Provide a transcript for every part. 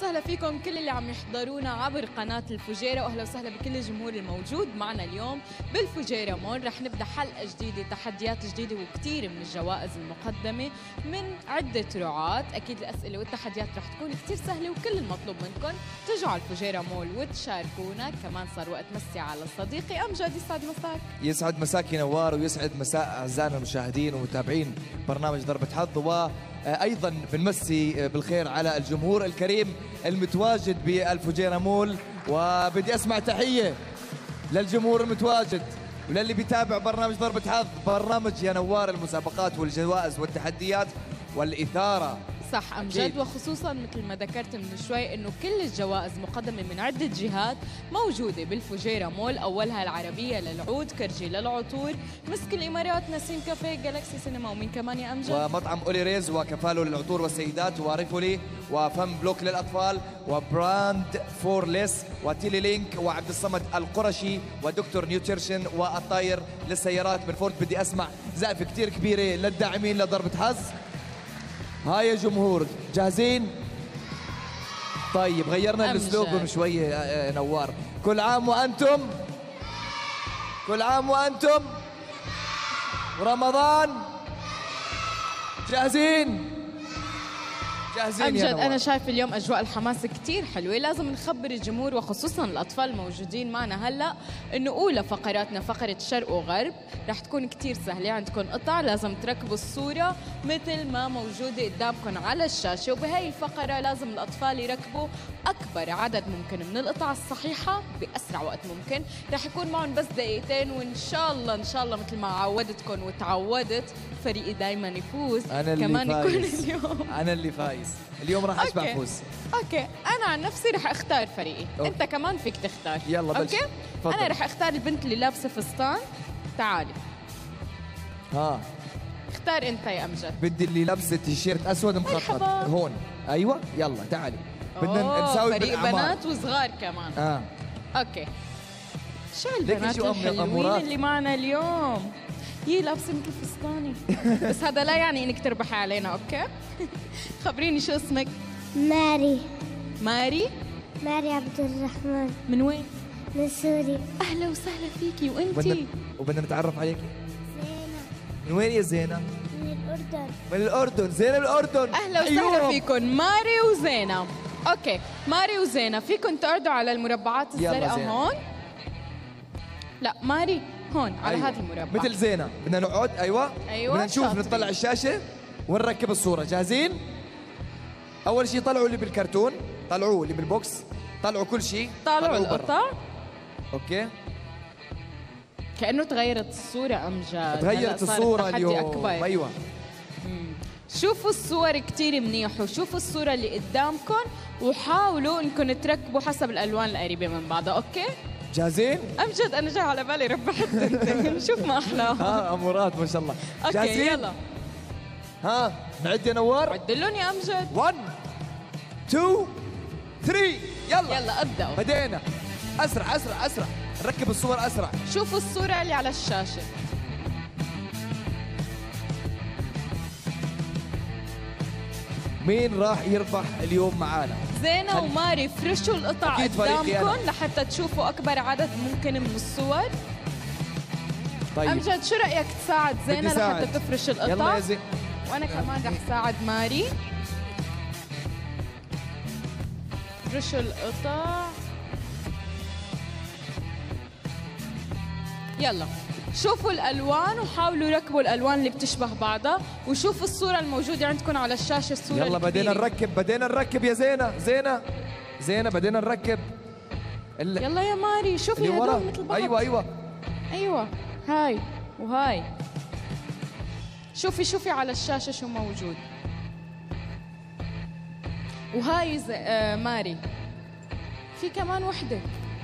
وسهلا فيكم كل اللي عم يحضرونا عبر قناة الفجيرة، وأهلا وسهلا بكل الجمهور الموجود معنا اليوم بالفجيرة مول. رح نبدأ حلقة جديدة، تحديات جديدة وكثير من الجوائز المقدمة من عدة رعاة. أكيد الأسئلة والتحديات رح تكون كثير سهلة، وكل المطلوب منكم تجوا على الفجيرة مول وتشاركونا. كمان صار وقت مسي على صديقي أمجد. يسعد مساك. يسعد مساك يا نوار، ويسعد مساء أعزائنا المشاهدين ومتابعين برنامج ضربة حظ. وأيضا بنمسي بالخير على الجمهور الكريم المتواجد بالفجيرة مول، وبدي أسمع تحية للجمهور المتواجد وللي بيتابع برنامج ضربة حظ، برنامج يا نوار المسابقات والجوائز والتحديات والإثارة. صح أمجد، وخصوصا مثل ما ذكرت من شوي انه كل الجوائز مقدمه من عده جهات موجوده بالفجيرة مول، اولها العربيه للعود، كرجي للعطور، مسك الامارات، نسيم كافيه، جالكسي سينما، ومين كمان يا امجد؟ ومطعم اولي ريز وكفاله للعطور والسيدات، وريفولي وفم بلوك للاطفال، وبراند فورليس، وتيلي لينك، وعبد الصمد القرشي، ودكتور نيوتريشن، والطاير للسيارات من فورد. بدي اسمع زقفه كثير كبيره للداعمين لضربة حظ. هاي يا جمهور جاهزين؟ طيب غيرنا الاسلوب شويه نوار. كل عام وانتم، كل عام وانتم، ورمضان جاهزين؟ جاهزين أمجد يا نوار. أنا شايف اليوم أجواء الحماس كتير حلوة. لازم نخبر الجمهور وخصوصا الأطفال الموجودين معنا هلأ إنه أولى فقراتنا فقرة شرق وغرب رح تكون كتير سهلة. عندكم قطع لازم تركبوا الصورة مثل ما موجودة قدامكم على الشاشة، وبهاي الفقرة لازم الأطفال يركبوا أكبر عدد ممكن من القطع الصحيحة بأسرع وقت ممكن. رح يكون معهم بس دقيقتين، وإن شاء الله إن شاء الله مثل ما عودتكم وتعودت فريقي دايما يفوز. أنا اللي كمان فايز. يكون اليوم أنا اللي فايز اليوم، راح أشبع فوز. اوكي انا عن نفسي رح اختار فريقي. أوكي. انت كمان فيك تختار. يلا بلش. اوكي فضل. انا رح اختار البنت اللي لابسه فستان. تعالي ها اختار انت يا امجد. بدي اللي لابسه تيشيرت اسود مخطط. مرحبا. هون ايوه يلا تعالي. بدنا أوه، نساوي فريق بالأعمار. بنات وصغار كمان. اوكي شو البنات شو الحلوين أمورات. اللي معنا اليوم؟ هي لابسه مثل فستاني بس هذا لا يعني انك تربحي علينا. اوكي خبريني شو اسمك؟ ماري ماري. ماري عبد الرحمن من وين؟ من سوريا. اهلا وسهلا فيكي. وانتي؟ وبدنا نتعرف عليكي. زينة من وين يا زينة؟ من الأردن. من الأردن. زينة من الأردن. اهلا وسهلا فيكم ماري وزينة. اوكي ماري وزينة فيكم تعرضوا على المربعات الزرقاء هون. لا ماري هون على أيوة. هذا المربع مثل زينة. بدنا نقعد. ايوه بدنا نشوف شاطرين. نطلع الشاشة ونركب الصورة. جاهزين؟ أول شيء طلعوا اللي بالكرتون، طلعوه اللي بالبوكس، طلعوا كل شيء، طالعوا برا. القطع. اوكي كأنه تغيرت الصورة أمجد. تغيرت هلأ صار الصورة التحدي اليوم. أكبر. ايوه شوفوا الصور كتير منيح، وشوفوا الصورة اللي قدامكم، وحاولوا انكم تركبوا حسب الألوان القريبة من بعضها. اوكي جاهزين؟ أمجد أنا جاي على بالي ربحت انت شوف ما أحلاها. ها امورات ما شاء الله. اوكي جاهزين؟ يلا ها نعد يا نوار. عدلون يا أمجد. 1 2 3 يلا يلا ابدأوا. بدينا. اسرع اسرع اسرع، نركب الصور اسرع. شوفوا الصورة اللي على الشاشة. مين راح يربح اليوم معانا؟ زينة وماري فرشوا القطع أكيد فريقي قدامكم أنا. لحتى تشوفوا أكبر عدد ممكن من الصور. طيب أمجد شو رأيك تساعد زينة بدي ساعد. لحتى تفرش القطع؟ يلا يا زين. وأنا كمان رح ساعد ماري. فرشوا القطع. يلا شوفوا الألوان وحاولوا ركبوا الألوان اللي بتشبه بعضها، وشوفوا الصورة الموجودة عندكم على الشاشة. الصورة يلا بدينا الكبيرة. بدينا نركب يا زينة. زينة بدينا نركب يلا يا ماري شوفي اللي ورا. هدول مثل بعض. ايوه هاي وهاي. شوفي على الشاشة شو موجود. وهاي ماري. في كمان وحدة.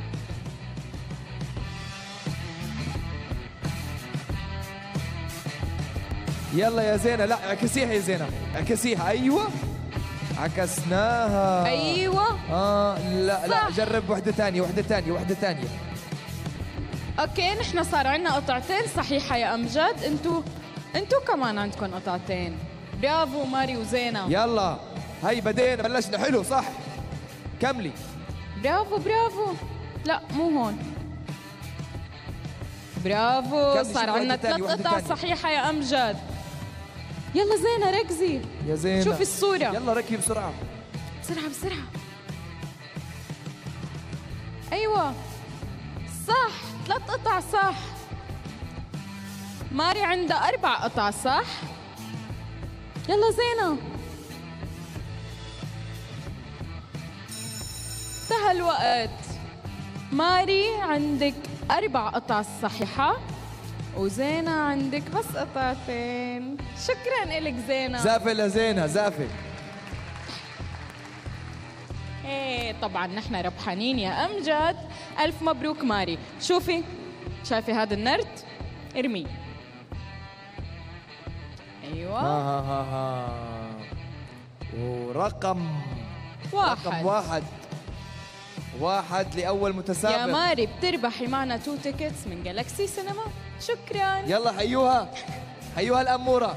يلا يا زينة. لا اعكسيها يا زينة، اعكسيها. ايوه عكسناها. أيوة لا صح. جرب واحدة ثانية. أوكي نحن صار عنا قطعتين صحيحة يا أمجد. انتو كمان عندكم قطعتين. برافو ماري وزينة. يلا هي بدينا بلشنا. حلو صح. كملي. برافو برافو. لا مو هون. برافو. كملي، صار شوفي عندنا واحدة تانية، 3 واحدة قطع تانية. صحيحة يا أمجد. يلا زينة ركزي. يا زينة شوفي الصورة. يلا ركبي بسرعة. بسرعة بسرعة. أيوة صح، 3 قطع صح. ماري عندها 4 قطع صح. يلا زينة. انتهى الوقت. ماري عندك 4 قطع صحيحة وزينة عندك بس قطعتين. شكرا إلك زينة. زافة لزينة، زافة. ايه طبعا نحن ربحانين يا أمجد. ألف مبروك ماري. شوفي، شايفة هذا النرد؟ ارميه. أيوة. ها. ورقم واحد. رقم واحد لأول متسابق. يا ماري بتربحي معنا 2 تيكتس من جالاكسي سينما. شكرا. يلا حيوها الأمورة.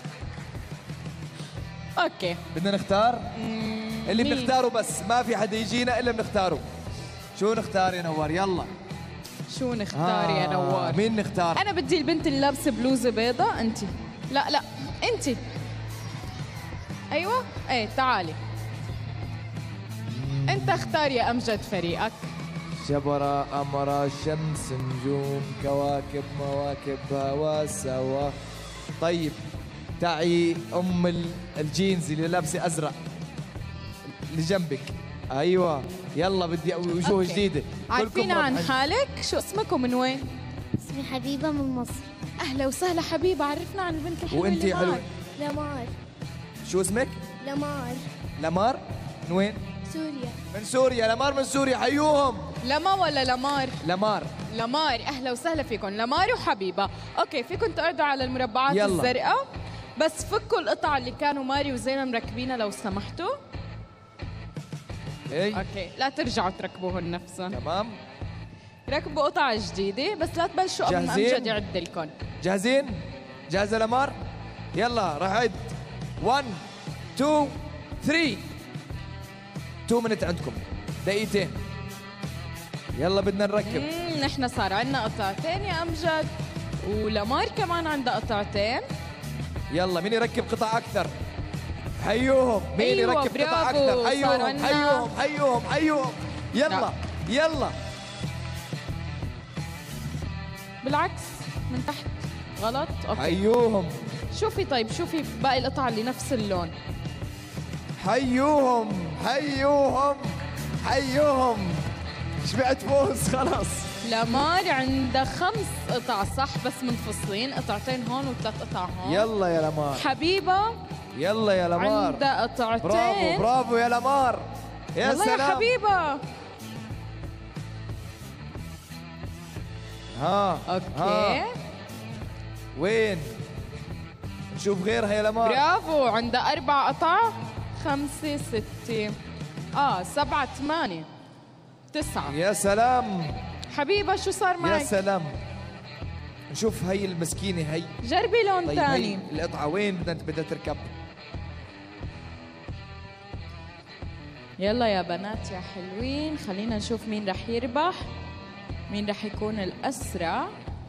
اوكي بدنا نختار اللي مين؟ بنختاره، بس ما في حدا يجينا إلا بنختاره. شو نختار يا نوار؟ يلا شو نختار يا نوار؟ مين نختار؟ أنا بدي البنت اللي لابسة بلوزة بيضة. أنت لا أنت. أيوة إيه تعالي. أنت اختار يا أمجد فريقك. شبرة أمرة شمس نجوم كواكب مواكب هوا سوا. طيب تعي الجينز اللي لابسه ازرق اللي جنبك. ايوه يلا بدي وجوه أوكي. جديده. عارفين عن حالك؟ شو اسمك ومن وين؟ اسمي حبيبة من مصر. أهلا وسهلا حبيبة. عرفنا عن البنت الحلوة وانتي اللي حلوة. معك. لمار. شو اسمك؟ لمار. لمار. من وين؟ سوريا. من سوريا. لمار من سوريا. حيوهم. لما ولا لمار؟ لمار. لمار. أهلا وسهلا فيكم لمار وحبيبة. أوكي فيكم تقعدوا على المربعات يلا. الزرقاء، بس فكوا القطع اللي كانوا ماري وزينة مركبينها لو سمحتوا. اي أوكي لا ترجعوا تركبوهن نفسهم. تمام. ركبوا قطع جديدة بس لا تبلشوا قبل ما جاهزين؟ أمجد يعد لكم. جاهزين؟ جاهزة لمار؟ يلا راح أعد 1 2 3. 2 minutes عندكم، دقيقتين. يلا بدنا نركب. نحن صار عندنا قطعتين يا أمجد، ولمار كمان عندها قطعتين. يلا مين يركب قطع أكثر؟ حيوهم. مين أيوة، يركب قطع برافو. أكثر؟ صار حيوهم عنا- حيوهم حيوهم حيوهم. يلا لا. يلا. بالعكس من تحت غلط. أوكي حيوهم شوفي. طيب شوفي باقي القطع اللي نفس اللون. حيوهم حيوهم حيوهم. شبعت فوز خلاص. لمار عندها 5 قطع صح بس منفصلين، قطعتين هون و3 قطع هون. يلا يا لمار. حبيبة يلا يا لمار. عندها قطعتين. برافو برافو يا لمار. يا والله سلام. يا حبيبة. اوكي. وين؟ نشوف غيرها يا لمار. برافو. عندها 4 قطع. 5 6 7 8 9. يا سلام. حبيبة شو صار يا معك؟ سلام. نشوف هي المسكينة هي. جربي لون طيب هي ثاني. القطعة وين بدها تركب؟ يلا يا بنات يا حلوين، خلينا نشوف مين رح يربح، مين رح يكون الأسرع.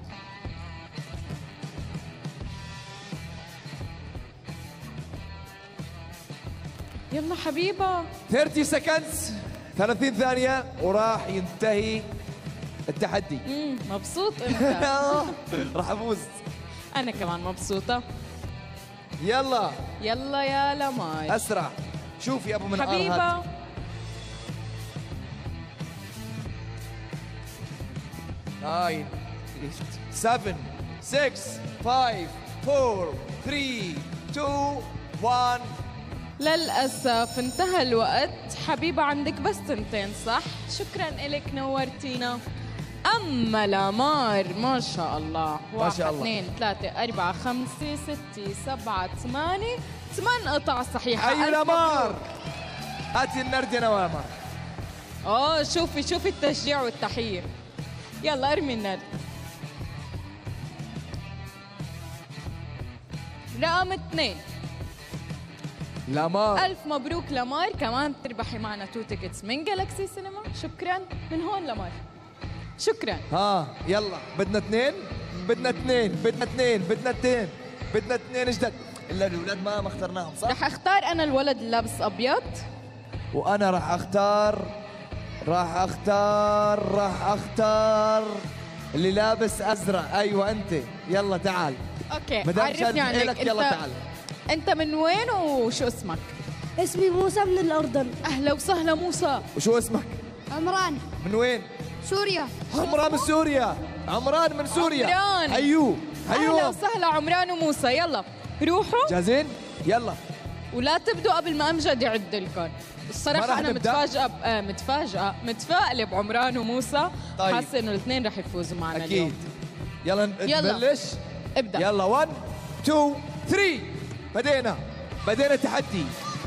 يلا حبيبة. 30 seconds. 30 ثانية وراح ينتهي التحدي. مبسوط انت؟ راح افوز. انا كمان مبسوطة. يلا يلا يا لماي. اسرع. شوفي ابو منقار حبيبة. هات. 9 7 6 5 4 3 2 1. للأسف انتهى الوقت. حبيبة عندك بس 2 صح. شكرا إلك نورتينا. أما لمار ما شاء الله. ما شاء 1 الله. 2 3 4 5 6 7 8 8 قطع صحيحة. أي ألف لمار. مبروك. هاتي النرد يا نوامر. شوفي التشجيع والتحية. يلا ارمي النرد. رقم 2. لامار. ألف مبروك لمار، كمان بتربحي معنا 2 تيكتس من جالكسي سينما. شكرا من هون لمار. شكرا. ها يلا بدنا اثنين جدد. الا الاولاد ما اخترناهم صح؟ رح اختار انا الولد اللي لابس ابيض. وانا راح اختار اللي لابس ازرق. ايوه انت يلا تعال. اوكي مدام عرفني شادي عنك. حيلك يلا تعال. انت من وين وشو اسمك؟ اسمي موسى من الأردن. اهلا وسهلا موسى. وشو اسمك؟ عمران من وين؟ سوريا. عمران من سوريا. عمران من سوريا. عمران. هيو اهلا وسهلا عمران وموسى. يلا روحوا جاهزين؟ يلا ولا تبدوا قبل ما امجد يعد لكم. ما الصراحة رح أنا نبدأ؟ متفائلة بعمران وموسى. طيب. حاسة إنه الاثنين رح يفوزوا معنا اليوم. اكيد. يلا يلا. نبلش. ابدأ. يلا 1 2 3 بدينا تحدي.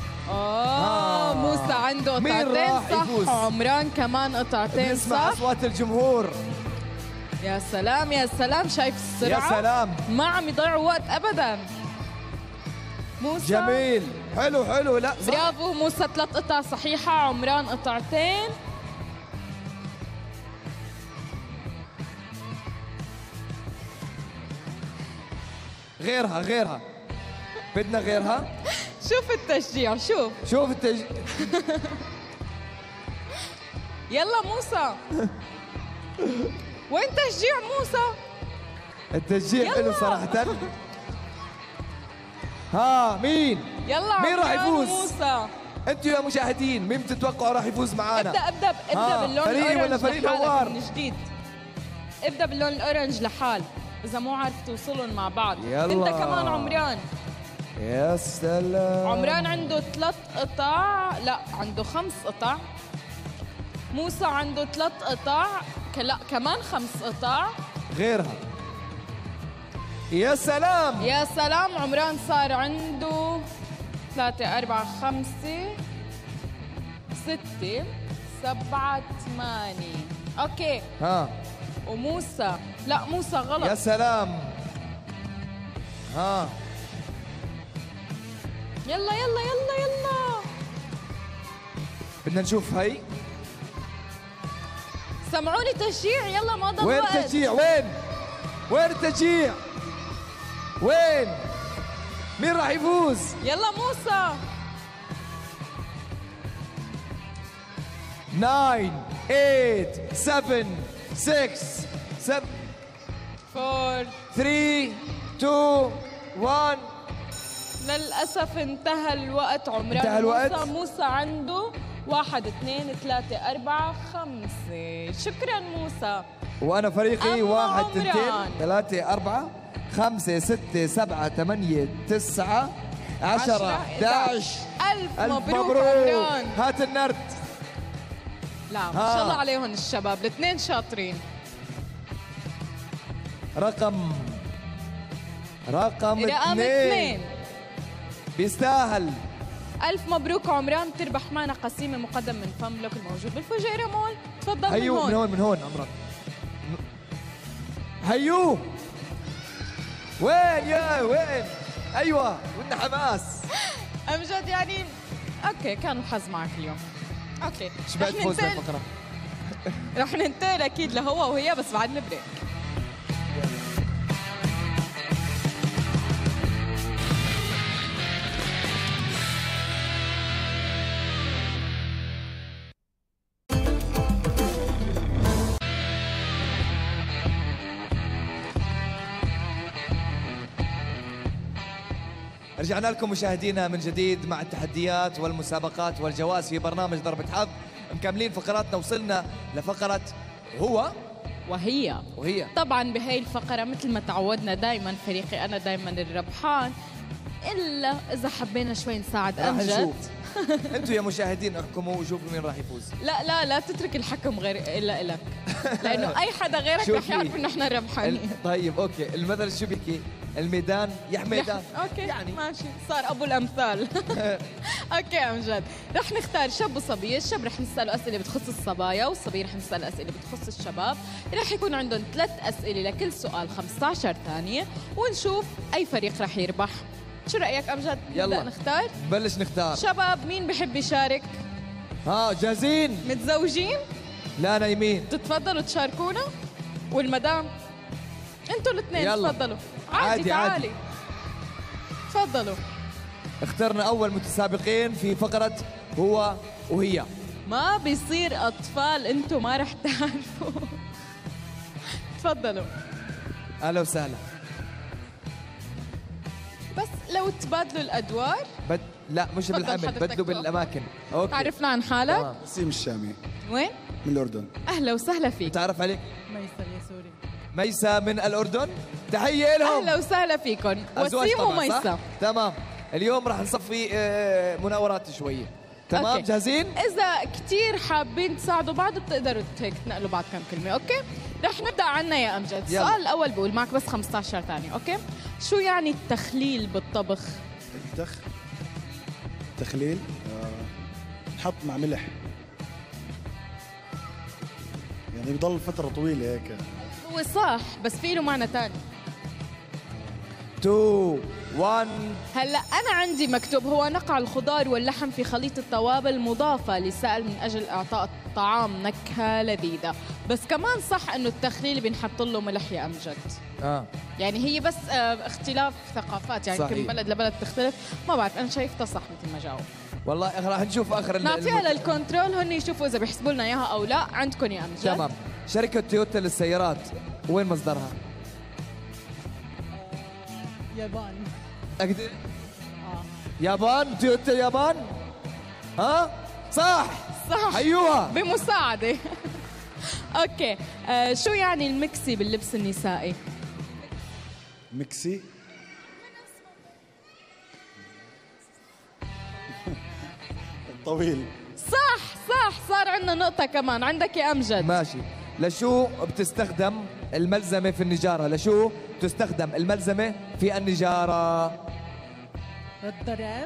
موسى عنده مين قطعتين راح صح يفوز؟ وعمران كمان قطعتين نسمع صح. اصوات الجمهور. يا سلام يا سلام، شايف السرعة؟ يا سلام. ما عم يضيعوا وقت أبدا. موسى جميل. حلو لا صح. برافو موسى، 3 قطع صحيحة، عمران قطعتين. غيرها بدنا غيرها. شوف التشجيع، شوف يلا موسى. وين تشجيع موسى؟ التشجيع يلا. حلو صراحة. ها مين يلا مين راح عمران يفوز؟ وموسى. انتوا يا مشاهدين مين بتتوقعوا راح يفوز معانا؟ ابدأ باللون فريق الأورنج ولا فريق لحالك نوار؟ من جديد. ابدأ باللون الأورنج لحال، إذا مو عارف توصلون مع بعض. يلا. أنت كمان عمران. يا سلام. عمران عنده 3 قطع، لا عنده 5 قطع. موسى عنده 3 قطع، لا كمان 5 قطع. غيرها. يا سلام. يا سلام، عمران صار عنده 3 4 5 6 7 8. اوكي. ها وموسى، لا موسى غلط. يا سلام. ها يلا بدنا نشوف هي. سمعوني تشجيع، يلا ما ضل وين وقت. التشجيع؟ وين التشجيع؟ مين راح يفوز؟ يلا موسى. 9 8 7 6 7 4. 3 2 1. للأسف انتهى الوقت. عمران انتهى الوقت. موسى عنده 1 2 3 4 5. شكرا موسى. وانا فريقي أما 1 عمران. 2 3 4 5 6 7 8 9 10 11. ألف مبروك عمران. هات النرد. لا ما شاء الله عليهم الشباب، الاثنين شاطرين. رقم رقم 2 2. بيستاهل. ألف مبروك عمران، بتربح معنا قسيمة مقدم من فان بلوك الموجود بالفجيرة مول. تفضل. هيو من هون عمران. هيو وين ايوه بدنا حماس. أمجد يعني اوكي كان الحظ معك اليوم. اوكي شبعت فوز بالفقرة. رح ننتقل اكيد لهو وهي، بس بعد البريك. رجعنا لكم مشاهدينا من جديد مع التحديات والمسابقات والجوائز في برنامج ضربة حظ. مكملين فقراتنا، وصلنا لفقرة وهي. طبعا بهاي الفقرة مثل ما تعودنا دايما فريقي أنا دايما الربحان، إلا إذا حبينا شوي نساعد راح أمجد. نشوف. انتوا يا مشاهدين احكموا وشوفوا مين راح يفوز. لا تترك الحكم غير إلا إلك، لأنه أي حدا غيرك رح يعرف إنه إحنا ربحانين. طيب اوكي، المثل شو بيحكي؟ الميدان يا حميدان. اوكي يعني ماشي، صار ابو الامثال. اوكي امجد، رح نختار شاب وصبيه. الشاب رح نساله اسئله بتخص الصبايا، والصبيه رح نسال اسئله بتخص الشباب. رح يكون عندهم 3 اسئله لكل سؤال 15 ثانيه، ونشوف اي فريق رح يربح شو رأيك أمجد؟ يلا نبدأ نختار؟ نبلش نختار. شباب مين بحب يشارك؟ ها جاهزين؟ متزوجين؟ لا نايمين. تتفضلوا تشاركونا؟ والمدام؟ انتوا الاثنين يلا. تفضلوا. عادي، تعالي. تفضلوا. اخترنا أول متسابقين في فقرة هو وهي. ما بيصير أطفال انتوا ما رح تعرفوا. تفضلوا. أهلا وسهلا. بس لو تبادلوا الأدوار. لا مش تفضل بالحمل، حضرتك بدوا تقف. بالأماكن. أوكي. تعرفنا عن حالك؟ تمام. وسيم الشامي وين؟ من الأردن. أهلا وسهلا فيك. تعرف عليك؟ ميسر يا سوري. ميسا من الأردن. تحية لهم. أهلا وسهلا فيكم. أزواج وسيم طبعاً، وميسا. صح؟ تمام. اليوم راح نصفي مناورات شوية. تمام أوكي. جاهزين؟ إذا كتير حابين تساعدوا بعض بتقدروا هيك تنقلوا بعض كم كلمة، أوكي؟ رح نبدأ عنا يا أمجد. يلا. السؤال الأول بقول معك بس 15 ثانية، أوكي؟ شو يعني التخليل بالطبخ؟ تخليل نحط مع ملح، يعني بضل فترة طويلة هيك. هو صح بس في له معنى ثاني. 2 1. هلا أنا عندي مكتوب هو نقع الخضار واللحم في خليط التوابل مضافة لسائل من أجل إعطاء الطعام نكهة لذيذة، بس كمان صح إنه التخليل بنحط له ملح يا أمجد. يعني هي بس اختلاف ثقافات، يعني صحيح. كل بلد لبلد تختلف. ما بعرف، أنا شايفتها صح مثل ما جاوب. والله راح نشوف آخر نعطيها للكنترول هن يشوفوا إذا بيحسبوا لنا إياها أو لا. عندكم يا أمجد. تمام. شركة تويوتا للسيارات وين مصدرها؟ يابان. أكيد. يابان. تويوتا يابان. ها؟ صح. صح. حيوها. بمساعدة. أوكي. شو يعني المكسي باللبس النسائي؟ ميكسي. طويل. صح صار عندنا نقطة كمان. عندك يا أمجد. ماشي. لشو بتستخدم الملزمة في النجارة؟ لشو تستخدم الملزمة في النجارة؟ الضرب.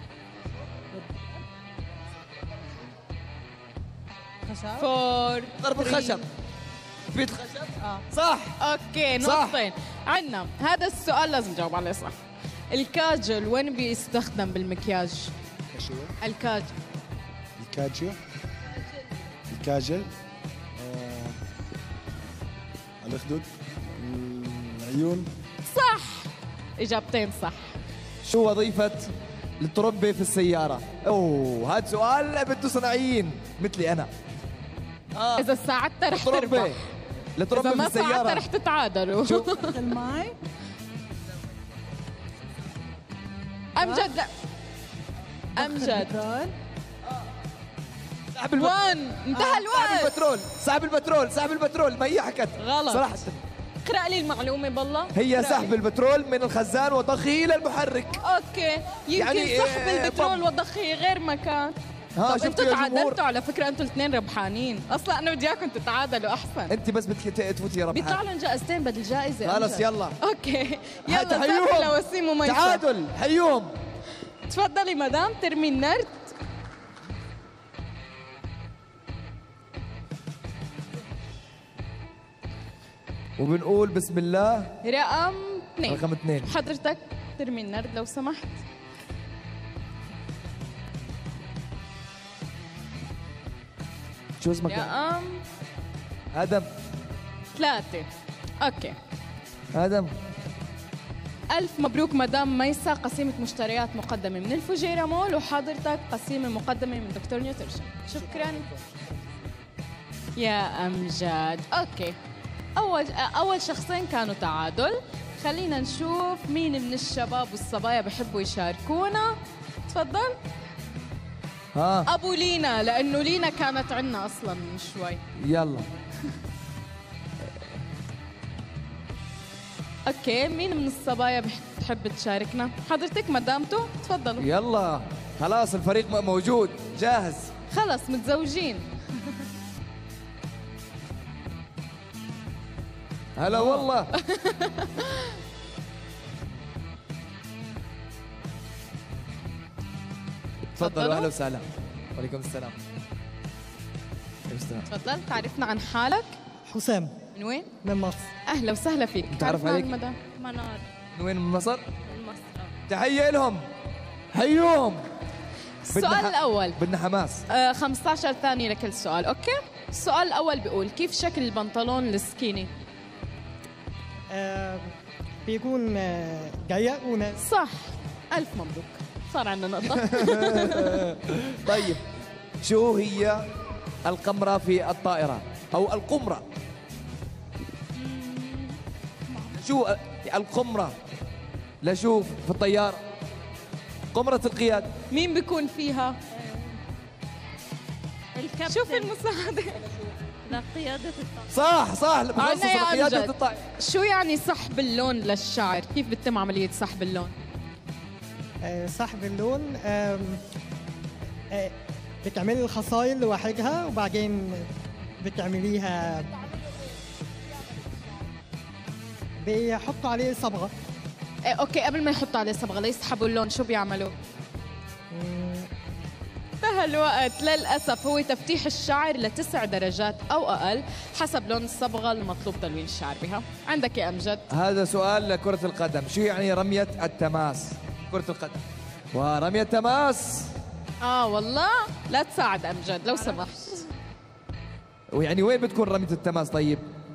خشب. فور. ضرب الخشب. بيت خشب. صح. اوكي صح. نقطتين. عندنا هذا السؤال لازم تجاوب عليه صح. الكاجل وين بيستخدم بالمكياج؟ كاشيو. الكاجل. الكاجيو. الكاجل. الأخدود. العيون. صح. إجابتين صح. شو وظيفة الطرمبة في السيارة؟ اوه هذا سؤال بده صناعيين مثلي أنا. إذا ساعدتها رح الطرمبة. تربح. إذا الطرمبة في ما ساعدتها السيارة. رح تتعادلوا. شو؟ الماي. أمجد لا. أمجد. البترول. سحب البترول. وان انتهى سحب الوقت. البترول. سحب البترول. سحب البترول. ما هي حكت غلط. صراحة. اقرأ لي المعلومة بالله. هي اقرأ سحب لي. البترول من الخزان وضخه إلى المحرك. اوكي يمكن يعني سحب البترول وضخه غير مكان. ها طب شفتوا انتوا يا جمهور؟ تعادلتوا على فكره، انتوا الاثنين ربحانين. اصلا انا بدي اياكم تتعادلوا احسن. انت بس بدك تفوتي يا بيطلع ربحان. لهم جائزتين بدل جائزه. خلص أمجد. يلا. اوكي يلا تحيوهم. سافر لوسيم وميسر. تعادل. حيوهم. تفضلي مدام ترمي النرد. وبنقول بسم الله. رقم 2. رقم 2. حضرتك ترمي النرد لو سمحت. شو اسمك؟ رقم آدم. 3. اوكي. آدم. ألف مبروك مدام ميسا، قسيمة مشتريات مقدمة من الفجيرة مول، وحضرتك قسيمة مقدمة من دكتور نيوتريشن. شكرا يا أمجد. أوكي أول شخصين كانوا تعادل. خلينا نشوف مين من الشباب والصبايا بحبوا يشاركونا. تفضل. ها أبو لينا، لأنه لينا كانت عنا أصلا من شوي. يلا. أوكي مين من الصبايا بتحب تشاركنا؟ حضرتك مدامته. تفضلوا. يلا خلاص الفريق موجود جاهز. خلص متزوجين. هلا والله. تفضلوا. اهلا وسهلا. وعليكم السلام. وعليكم السلام. تفضل تعرفنا عن حالك. حسام من وين؟ من مصر. اهلا وسهلا فيك. متعرف تعرفنا عن عليك؟ مدام منار. من وين؟ من مصر؟ من مصر. تحية لهم، حيوهم. السؤال الأول بدنا حماس. 15 ثانية لكل سؤال، أوكي؟ السؤال الأول بيقول كيف شكل البنطلون السكيني؟ بيكون ضيق ونازل. صح، ألف مبروك، صار عندنا نقطة. طيب شو هي القمرة في الطائرة أو القمرة؟ شو القمرة؟ لشوف في الطيارة قمرة القيادة. مين بيكون فيها؟ الكابتن. شوف المساعدة. لقيادة الطاقم. صح صح، مخصص عنا يا لقيادة أمجد. الطائرة. شو يعني سحب اللون للشعر؟ كيف بتتم عملية سحب اللون؟ سحب اللون بتعملي الخصايل لوحدها وبعدين بتعمليها بيحطوا عليه صبغة. أوكي، قبل ما يحطوا عليه صبغة ليسحبوا اللون شو بيعملوا؟ انتهى الوقت للأسف. هو تفتيح الشعر ل9 درجات أو أقل حسب لون الصبغة المطلوب تلوين الشعر بها. عندك يا أمجد. هذا سؤال لكرة القدم، شو يعني رمية التماس؟ كرة القدم ورمية التماس. والله لا تساعد أمجد لو سمحت. ويعني وين بتكون رمية التماس طيب؟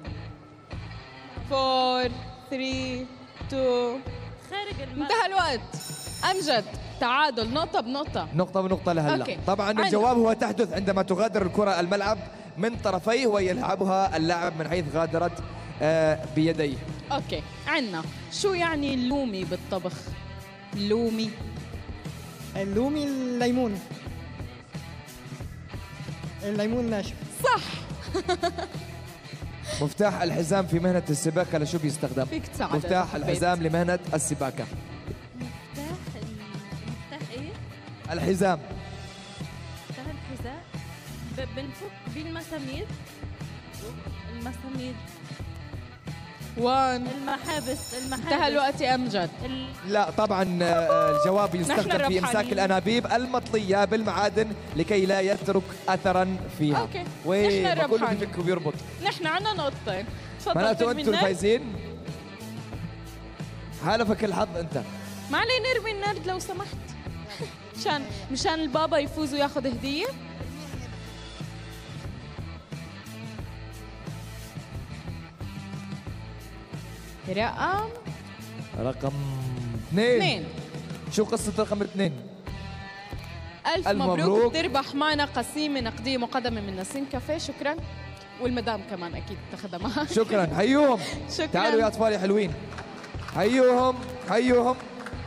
4 3 2 خارج الملعب. انتهى الوقت. أمجد تعادل نقطة بنقطة. نقطة بنقطة لهلا. أوكي. طبعا عنا. الجواب هو تحدث عندما تغادر الكرة الملعب من طرفيه ويلعبها اللاعب من حيث غادرت بيديه. أوكي، عنا شو يعني اللومي بالطبخ؟ اللومي. اللومي الليمون. الليمون ناشف. صح. مفتاح الحزام في مهنة السباكة لشو بيستخدم؟ فيك تساعد مفتاح إذا حبيت. الحزام لمهنة السباكة. مفتاح ايه؟ الحزام. مفتاح الحذاء. بنفك بالمسامير. المسامير. 1. المحابس. انتهى الوقت يا أمجد. لا طبعا الجواب يستخدم في الربحانين. إمساك الأنابيب المطلية بالمعادن لكي لا يترك أثرا فيها. أوكي. نحن وكله الربحانين. بيفك وبيربط. نحن عنا نقطتين. تفضل معناته ترمي أنتم النرد. الفايزين. حالفك الحظ أنت. ما علي نرمي النرد لو سمحت. مشان البابا يفوز وياخذ هدية. رقم 2. 2. شو قصة رقم 2؟ ألف ألف مبروك. مبروك. تربح معنا قسيمة نقدية مقدمة من نسيم كافيه. شكرا. والمدام كمان أكيد تاخذها معك. شكرا، حيوهم. شكرا. تعالوا يا أطفال يا حلوين، حيوهم حيوهم.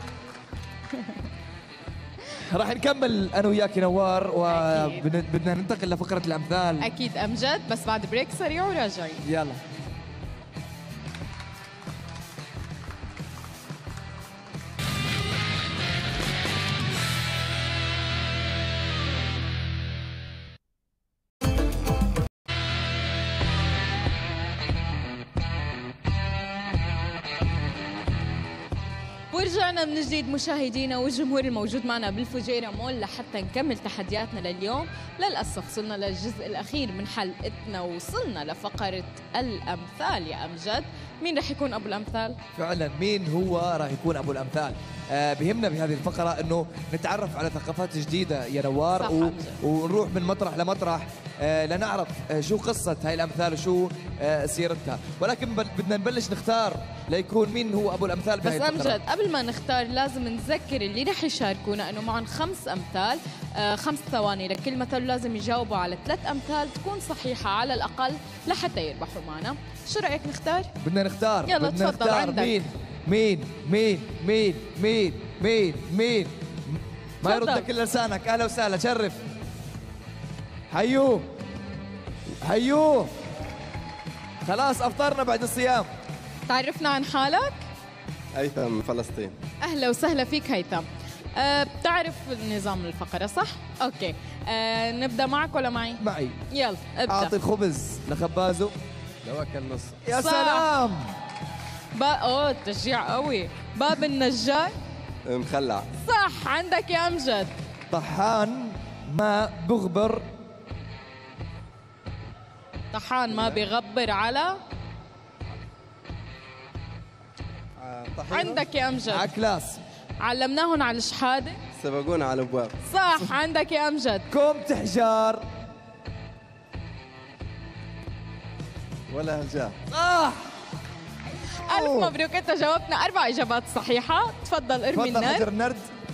راح نكمل أنا وياك نوار وبدنا ننتقل لفقرة الأمثال. أكيد أمجد، بس بعد بريك سريع وراجعين. يلا. ورجعنا من جديد مشاهدينا والجمهور الموجود معنا بالفجيرة مول لحتى نكمل تحدياتنا لليوم. للأسف وصلنا للجزء الأخير من حلقتنا ووصلنا لفقرة الأمثال يا أمجد. مين رح يكون أبو الأمثال؟ فعلا مين هو راح يكون أبو الأمثال؟ بهمنا بهذه الفقرة أنه نتعرف على ثقافات جديدة يا نوار، صح أمجد. ونروح من مطرح لمطرح لنعرف شو قصة هاي الأمثال وشو سيرتها، ولكن بدنا نبلش نختار ليكون مين هو أبو الأمثال بس بهاي الفقرة. أمجد قبل ما نختار لازم نذكر اللي رح يشاركونا أنه معهم 5 أمثال، 5 ثواني لكل مثل، لازم يجاوبوا على 3 أمثال تكون صحيحة على الأقل لحتى يربحوا معنا. شو رأيك نختار؟ بدنا نختار. يلا بدنا تفضل، نختار عندك. مين ما تفضل. يردك الا لسانك. اهلا وسهلا، شرف. حيوه خلاص افطرنا بعد الصيام. تعرفنا عن حالك؟ هيثم من فلسطين. أهلا وسهلا فيك هيثم. بتعرف نظام الفقرة صح؟ أوكي. نبدأ معك ولا معي؟ معي. يلا ابدأ. اعطي الخبز لخبازه. لوكل نص. يا صح. سلام. اوه تشجيع قوي. باب النجار. مخلع. صح، عندك يا أمجد. طحان ما بغبر. طحان ما بيغبر على. طحينة. عندك يا أمجد. عكلاس. علمناهم على الشحادة. سبقونا على الابواب. صح، عندك يا أمجد. كومة حجار. ولا هالجاه. صح. ألف مبروك، أنت جاوبتنا 4 إجابات صحيحة. تفضل ارمي تفضل حجر النرد. النرد.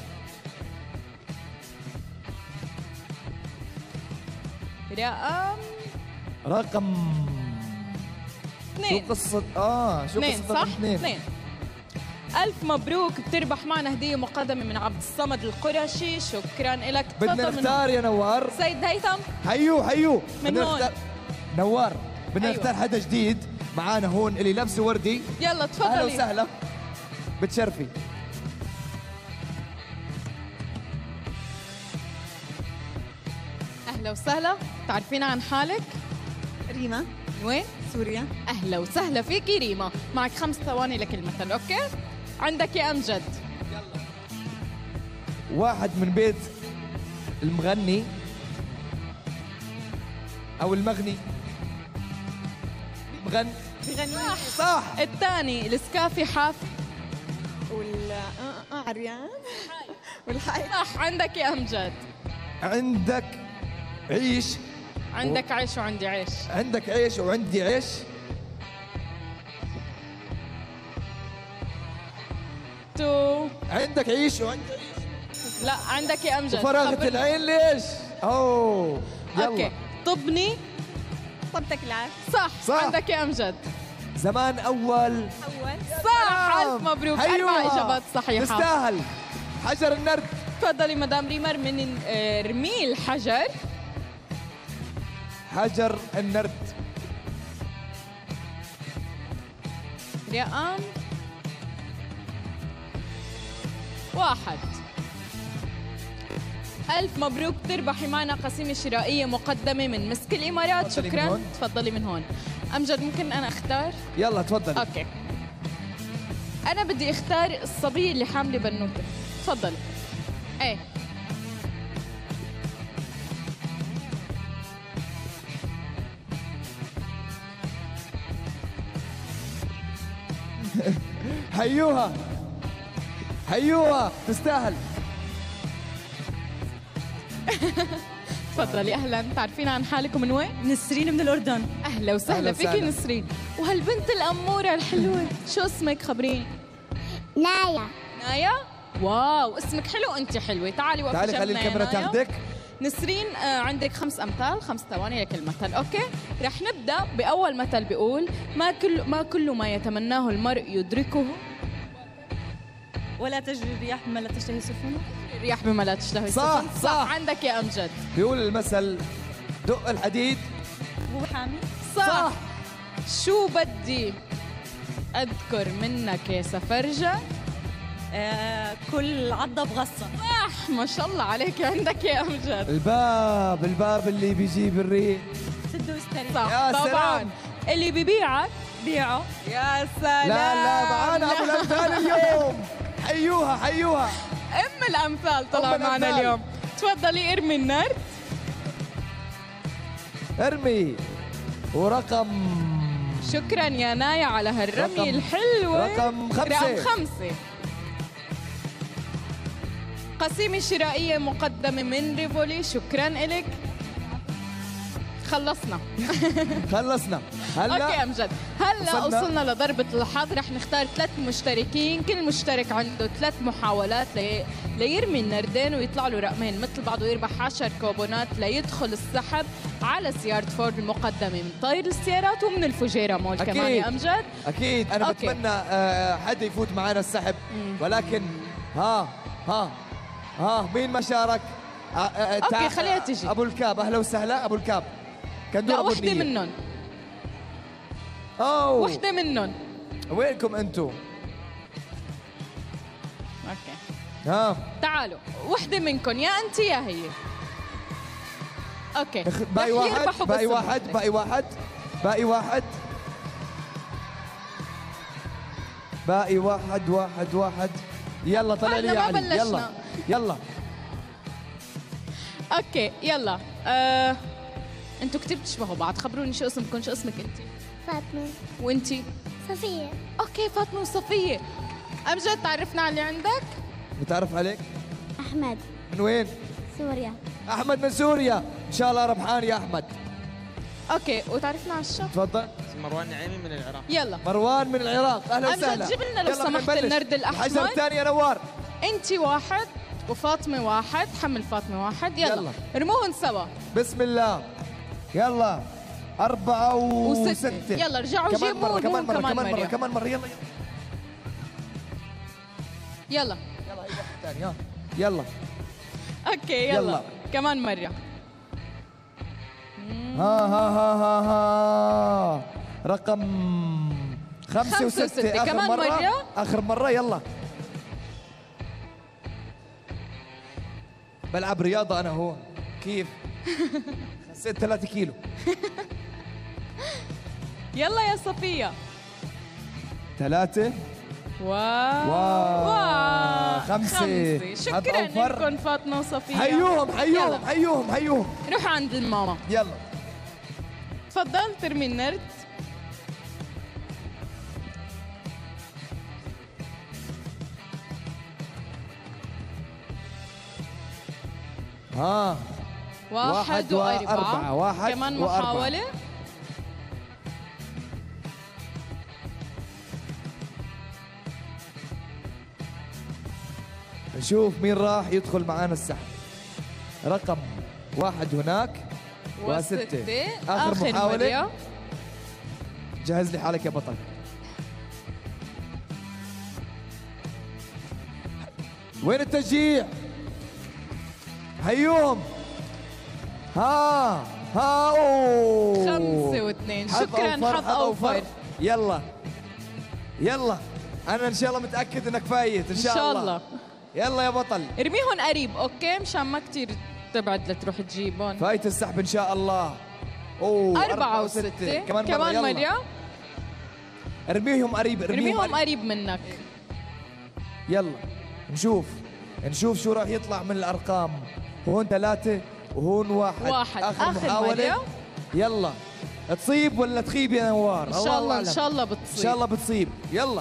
رقم 2. شو قصة شو 2 قصة صح؟ 2. 2. ألف مبروك، بتربح معنا هدية مقدمة من عبد الصمد القرشي. شكرا لك. بدنا نختار يا نوار. سيد هيثم حيو من بدنا هون. نوار بدنا أيوة. نختار حدا جديد معانا هون اللي لابسه وردي. يلا تفضلي. اهلا وسهلا، بتشرفي. أهلا وسهلا، تعرفين عن حالك؟ ريما، من وين؟ سوريا. أهلا وسهلا فيكي ريما. معك 5 ثواني لك المثل. أوكي؟ عندك يا أمجد. واحد من بيت المغني او المغني. مغني. بغني صح. الثاني السكافي حافي. عريان والحي. صح، عندك يا أمجد. عندك عيش. عندك عيش وعندي عيش. عندك عيش وعندي عيش. عندك عيش وعندي عيش. لا، عندك يا أمجد. وفراغة خبرني. العين ليش؟ اوه يلا. أوكي، طبني. طبتك العافية. صح. صح. عندك يا أمجد. زمان اول. صح، ألف مبروك. 4 إجابات صحيحة. تستاهل. حجر النرد. تفضلي مدام ريمر من رميل حجر. حجر النرد. رقم 1. ألف مبروك، تربحي معنا قسيمة شرائية مقدمة من مسك الإمارات. تفضلي من شكرا. هون. تفضلي من هون. أمجد، ممكن أنا أختار؟ يلا تفضل. أوكي، أنا بدي أختار الصبية اللي حاملة بنوتة. تفضلي. إيه. حيوها حيوها، تستاهل. تفضلي. أهلا، تعرفين عن حالكم من وين؟ نسرين من الأردن. أهلا وسهلا أهلا فيكي وسهلا. نسرين. وهالبنت الأمورة الحلوة، شو اسمك؟ خبريني. نايا. نايا؟ واو، اسمك حلو وأنت حلوة. تعالي وقفي تعالي خلي جنبنا يا الكاميرا نايا. تاخدك. نسرين، عندك 5 أمثال، 5 ثواني لك المثل. أوكي؟ رح نبدأ بأول مثل بيقول: ما كل ما يتمناه المرء يدركه. ولا تجري الرياح بما لا تشتهي سفنه. الرياح بما لا تشتهي صح، السفن. صح. عندك يا أمجد. بيقول المثل: دق الحديد. هو حامي. صح. شو بدي أذكر منك يا سفرجة؟ كل عضة بغصة. صح، ما شاء الله عليك. عندك يا أمجد. الباب اللي بيجيب الريح. سد واستري. صح. يا طبعا سلام. اللي ببيعك بيعه. يا سلام. لا معانا ابو الامثال اليوم. حيوها. ام الامثال طلع أم معنا الأمثال. اليوم. تفضلي ارمي النرد. ارمي. ورقم شكرا يا نايا على هالرمية الحلوة. رقم 5. رقم 5. قسيمة شرائية مقدمة من ريفولي. شكرا إلك. خلصنا. هلا اوكي امجد، هلا وصلنا لضربة الحظ. رح نختار 3 مشتركين، كل مشترك عنده 3 محاولات ليرمي النردين ويطلع له رقمين مثل بعض، ويربح 10 كوبونات ليدخل السحب على سيارة فورد المقدمة من طير السيارات ومن الفجيرة مول. أكيد. كمان يا امجد. اكيد انا أوكي. بتمنى حدا يفوت معنا السحب، ولكن ها مين ما شارك؟ اوكي، خليها تجي. ابو الكاب. اهلا وسهلا ابو الكاب. كان لا، دور وحدة بنية. منهم. اوه وحدة منهم. وينكم انتم؟ اوكي، تعالوا. وحدة منكم، يا انت يا هي. اوكي، باقي رح واحد يربحوا باقي بس واحد الوحدة. باقي واحد باقي واحد باقي واحد. يلا طلع لي يا بعدنا ما علي. بلشنا. يلا اوكي يلا. انتوا كتير بتشبهوا بعض. خبروني شو اسمكم. شو اسمك انت؟ فاطمة. وانتي؟ صفية. اوكي، فاطمة وصفية. امجد، تعرفنا على اللي عندك. متعرف عليك؟ أحمد من وين؟ سوريا. احمد من سوريا، ان شاء الله ربحان يا احمد. اوكي، وتعرفنا على الشخص. تفضل. مروان نعيمي من العراق. يلا مروان من العراق، اهلا أمجد وسهلا. جيب لنا لو يلا سمحت بنبلش. النرد الأحمر. الحجر الثاني يا نوار. انت واحد وفاطمه واحد، حمل فاطمه واحد. يلا رموهن سوا. بسم الله. يلا 4 و6. يلا رجعوا كمان جيبوا مرة كمان مرة كمان كمان مرة مرة. كمان مرة. يلا يلا يلا هي واحد ثاني. يلا اوكي يلا كمان مرة. ها ها ها ها ها رقم 5 و6. آخر كمان مرة. آخر مرة. يلا بلعب رياضة أنا هون. كيف؟ خسيت 3 كيلو. يلا يا صفية. 3 5. شكرا لكم فاطمة وصفية. حيوهم حيوهم حيوهم حيوهم. روح عند الماما. يلا تفضل ترمي النرد. ها 1 و4. 1 كمان محاولة. نشوف مين راح يدخل معانا السحب. رقم 1 هناك و6. آخر محاولة. مرة. جهز لي حالك يا بطل. وين التشجيع؟ حيوهم. ها أوه 5 و2. شكرا. حظ أوفر. يلا يلا أنا إن شاء الله متأكد إنك فايت إن شاء الله. يلا يا بطل. ارميهم قريب اوكي مشان ما كتير تبعد لتروح تجيبهم. فايت السحب إن شاء الله. أوه 4 و6. كمان مرة. ارميهم قريب. ارميهم قريب منك. يلا نشوف شو راح يطلع من الأرقام. هون 3 وهون 1. آخر محاولة. مرة. يلا تصيب ولا تخيب يا نوار؟ ان شاء الله ان شاء الله بتصيب. ان شاء الله بتصيب. يلا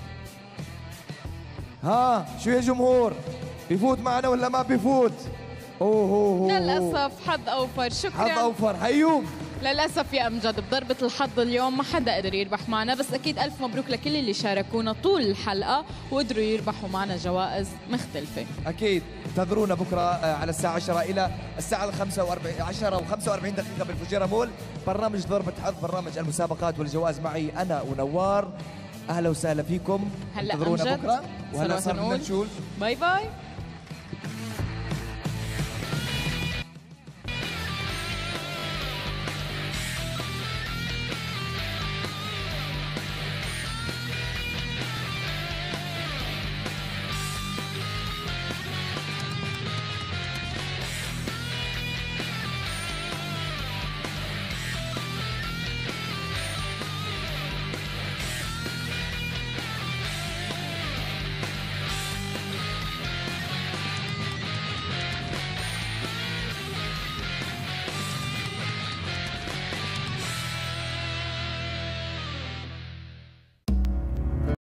ها شو يا جمهور؟ بيفوت معنا ولا ما بيفوت؟ اوه للاسف حظ اوفر. شكرا. حظ اوفر. هيوم. للاسف يا امجد بضربة الحظ اليوم ما حدا قدر يربح معنا، بس اكيد الف مبروك لكل اللي شاركونا طول الحلقة وقدروا يربحوا معنا جوائز مختلفة. اكيد انتظرونا بكره على الساعة 10 الى الساعة 10 و45 دقيقة بالفجيرة مول. برنامج ضربة حظ، برنامج المسابقات والجوائز معي انا ونوار. اهلا وسهلا فيكم. هلا انتظرونا أمجد. بكره. وهلا صار بدنا نشول. باي باي.